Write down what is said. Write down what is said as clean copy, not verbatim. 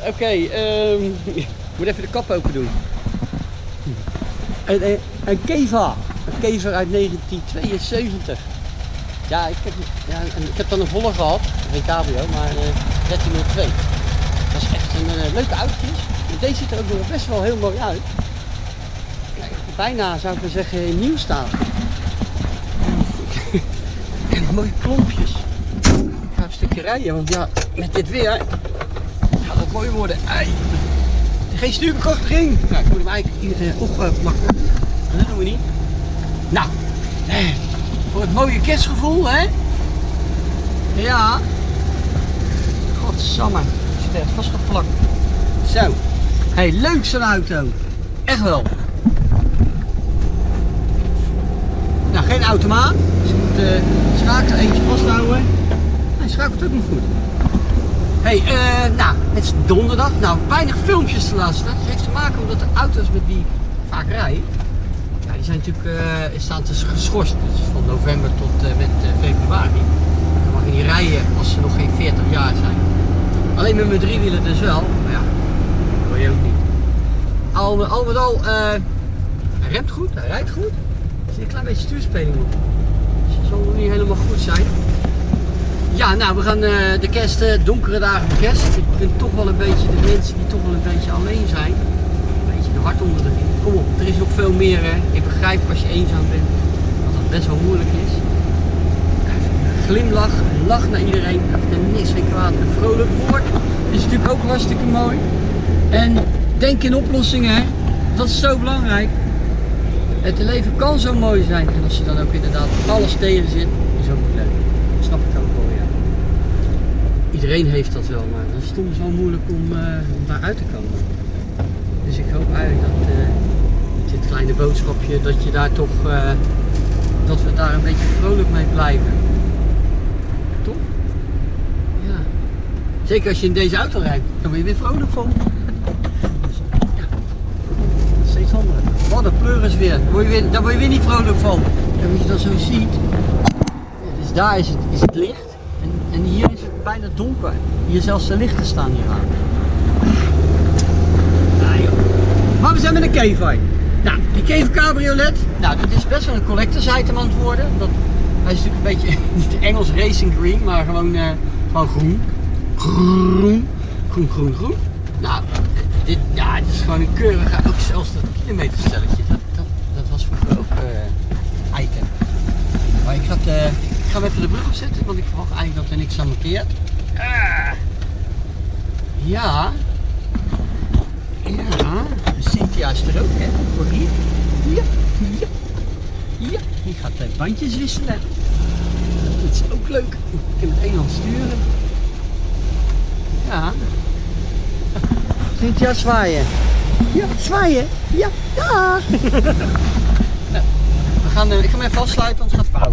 Oké, ik moet even de kap open doen. Een Keva. Een Keva uit 1972. Ja, ik heb dan een volle gehad, geen cabrio, maar 1302. Dat is echt een leuke autootje. Deze ziet er ook nog best wel heel mooi uit. Kijk, bijna zou ik maar zeggen in nieuw staat. En mooie klompjes. Ik ga een stukje rijden, want ja, met dit weer gaat het mooi worden. Ai. Geen stuurverkorting. Nou, ik moet hem eigenlijk hier opplakken. Dat doen we niet. Nou, voor het mooie kerstgevoel, hè? Ja. Godsamme. Zit echt vastgeplakt. Zo. Hey, leuk zo'n auto. Echt wel. Nou, geen automaat. Dus je moet schakelen, eentje vasthouden. Hij schakelt ook nog goed. Hey, nou, het is donderdag. Nou, weinig filmpjes te laten. Dat heeft te maken omdat de auto's met die vaak rijden, ja, die zijn natuurlijk staan dus geschorst. Dus van november tot met februari. Dan mag je niet rijden als ze nog geen 40 jaar zijn. Alleen met mijn driewielen dus wel. Maar ja, dat wil je ook niet. Al met al, hij remt goed, hij rijdt goed. Er zit een klein beetje stuurspeling op. Dus dat zal nog niet helemaal goed zijn. Ja, nou, we gaan de kerst, donkere dagen van kerst. Ik ben toch wel een beetje de mensen die toch wel een beetje alleen zijn. Een beetje de hart onder de riem. Kom op, er is nog veel meer, hè. Ik begrijp als je eenzaam bent, dat dat best wel moeilijk is. Glimlach, lach naar iedereen, dat er niks geen kwaad. Een vrolijk woord is natuurlijk ook hartstikke mooi. En denk in oplossingen, hè. Dat is zo belangrijk. Het leven kan zo mooi zijn. En als je dan ook inderdaad alles tegen zit, is ook niet leuk. Dat snap ik ook wel, ja. Iedereen heeft dat wel, maar dat is soms wel moeilijk om daaruit te komen. Dus ik hoop eigenlijk dat met dit kleine boodschapje, dat je daar toch, dat we daar een beetje vrolijk mee blijven. Toch? Ja. Zeker als je in deze auto rijdt, dan ben je weer vrolijk van. Dus, ja. Dat is steeds handiger. Wat een pleuris weer. Daar word je weer niet vrolijk van. En als je dat zo ziet, dus daar is het licht. En hier is het bijna donker. Hier zelfs de lichten staan hier aan. Nou, joh. Maar we zijn met een Keva. Nou, die Keva Cabriolet, nou, dat is best wel een collectors item aan het worden. Hij is natuurlijk een beetje, niet Engels racing green, maar gewoon groen. Groen. Nou, het is gewoon een keurige, ook zelfs dat kilometerstelletje. Dat was vroeger ook item. Maar ik ga hem even de brug opzetten, want ik verwacht eigenlijk dat er niks aan markeert. Ja. Cynthia is er ook, hè? Voor hier. Ja. Die gaat bandjes wisselen. Dat is ook leuk. Ik kan met één hand sturen. Ja. Cynthia, zwaaien. Ja, zwaaien. Ja. Ik ga hem even afsluiten, anders gaat het fout.